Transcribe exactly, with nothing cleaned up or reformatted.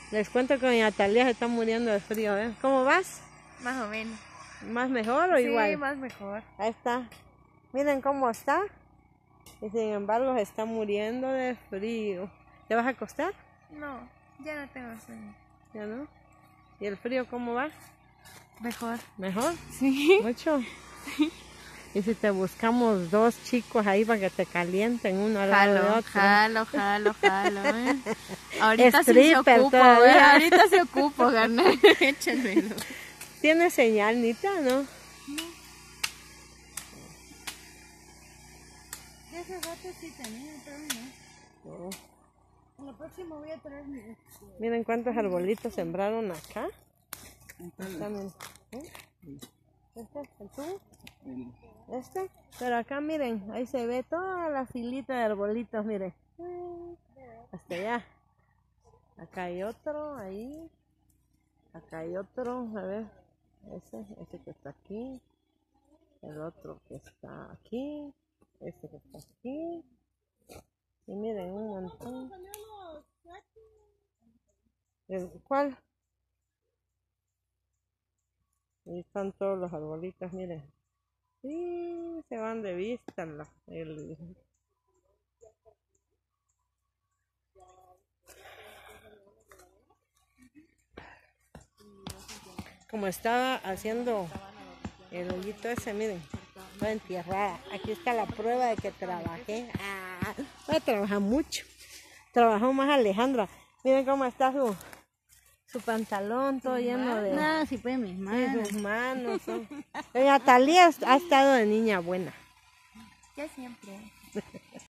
Les cuento que doña Talía se está muriendo de frío, ¿eh? ¿Cómo vas? Más o menos. ¿Más mejor o sí, igual? Sí, más mejor. Ahí está. Miren cómo está. Y sin embargo se está muriendo de frío. ¿Te vas a acostar? No, ya no tengo sueño. ¿Ya no? ¿Y el frío cómo va? Mejor. ¿Mejor? Sí. ¿Mucho? ¿Y si te buscamos dos chicos ahí para que te calienten uno al lado de Jalo, otro? jalo, jalo, jalo, ¿eh? Ahorita sí se Stripper ocupo, todavía. ¿eh? Ahorita se ocupo, ganar. Échenmelo. ¿Tiene señal, Nita, no? No. De ese gato sí tenía, pero no. No. En la próxima voy a traer mi... Miren cuántos arbolitos sembraron acá. Acá, miren. ¿Eh? ¿Este? ¿El tubo? ¿Este? Pero acá miren, ahí se ve toda la filita de arbolitos, miren. Hasta allá. Acá hay otro, ahí. Acá hay otro, a ver. Ese, ese que está aquí. El otro que está aquí. Este que está aquí. Y miren, un montón. ¿El cuál? Ahí están todos los arbolitos, miren. Sí, se van de vista la, el... Como estaba haciendo el hoyito ese, miren, toda entierrada. Aquí está la prueba de que trabajé. Ah, voy a trabajar mucho. Trabajó más Alejandra. Miren cómo está su, su pantalón todo lleno de... No, si puede mis manos. Sí, sus manos. Son... Doña Talía ha estado de niña buena. Ya siempre.